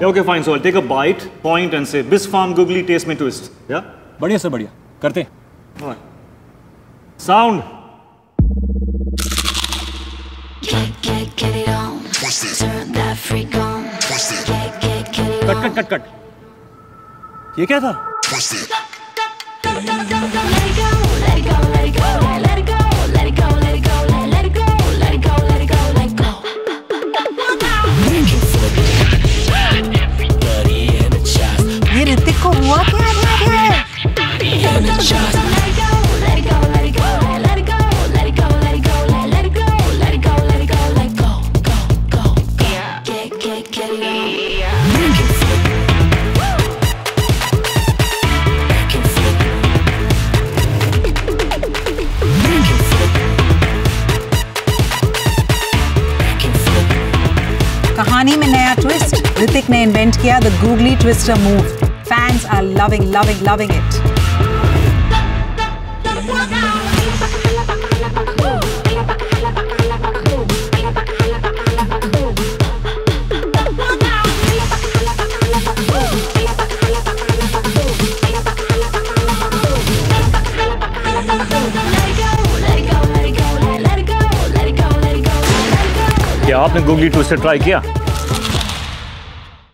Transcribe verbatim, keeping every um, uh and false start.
Yeah, okay, fine. So I'll take a bite, point, and say, Bisk Farm Googly, taste me twist. Yeah? बढ़िया sir, बढ़िया. करते. All right. Sound. Get, get, get it on. Turn that freak on. Get, get, get it on. Cut, cut, cut, cut. ये क्या था? Let it go, let it go, let it go, let it go, let it go, let it go, let it go, let it go, let it go, let it go. Everybody in the chest. ये ऋतिक को हुआ क्या है? In the chest. Let it go, let it go, let it go, let it go, let it go, let it go, let it go, let it go, let it go, let it go, go, go, go. Get, get, get it on. Make it flip. Make it flip. Make it flip. Make it flip. कहानी में नया twist Hrithik ने invent किया the googly twister move. Fans are loving loving loving it. क्या आपने googly twister try किया?